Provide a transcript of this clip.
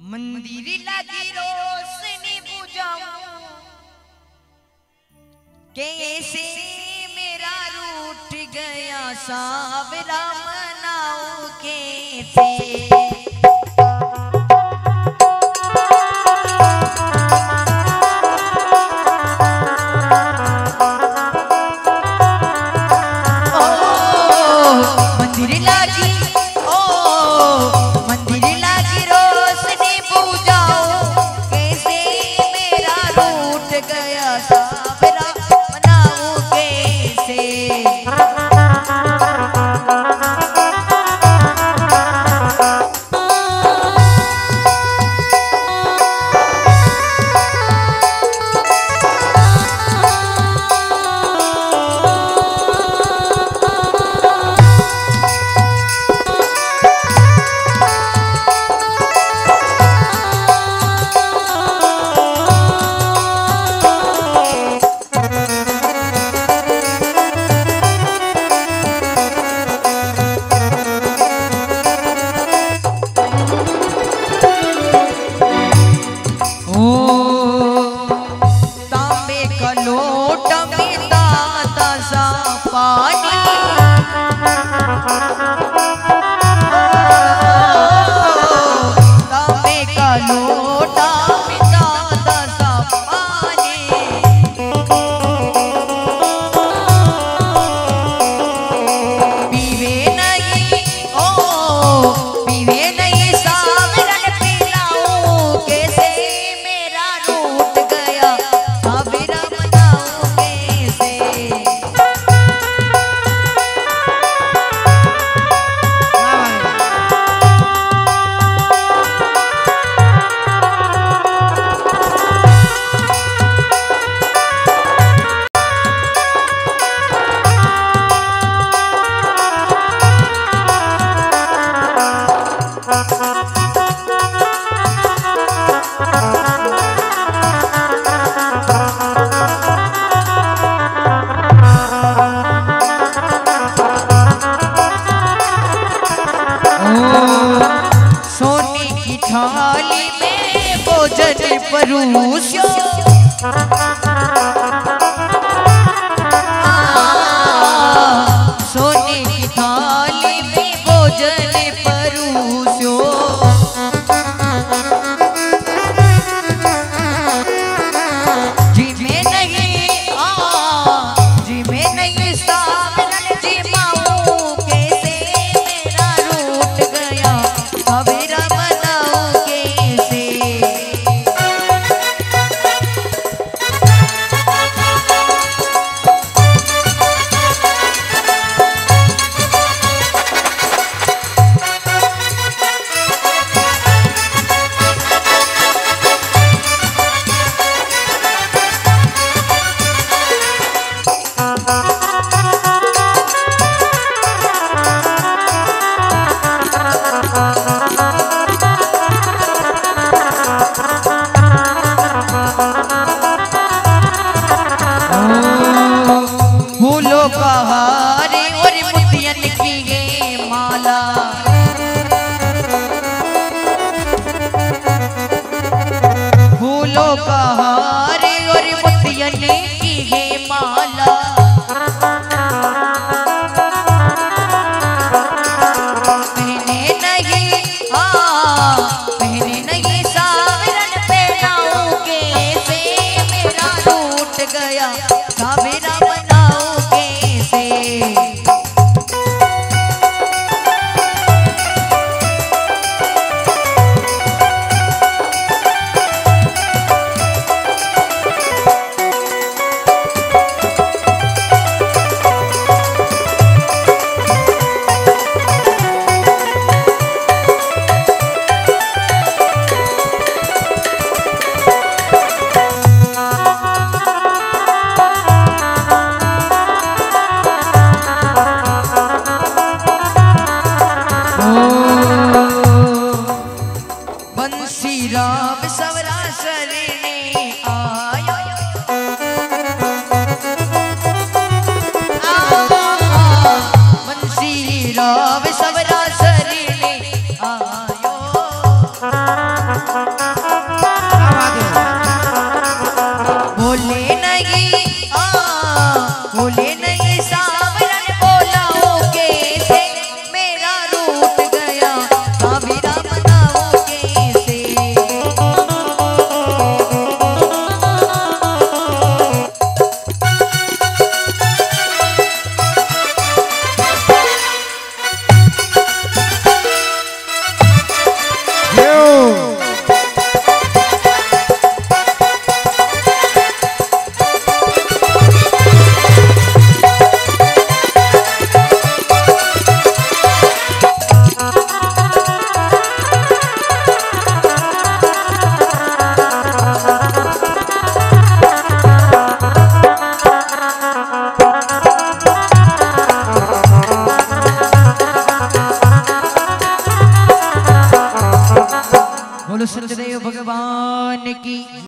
मंदिर लगी रोशनी बुझाऊं कैसे मेरा रूठ गया सावरा मनाऊं कैसे। थाली में भोजन परोसियो सोने की थाली में भोजन परोसियो जी में नहीं जी में नहीं सावरन जी माऊ कैसे मेरा रूठ गया सवेरा हारे और मोतियन की ये माला फूलों का हारे और मोतियन की ये माला पहने नहीं सावरन पहनाऊं कैसे मेरा रूठ गया सावरा बनाऊं कैसे। बंसी राम सवरा शरणे आयो बंसी राम सवरा शरणे आयो बोलो सत्यदेव भगवान की।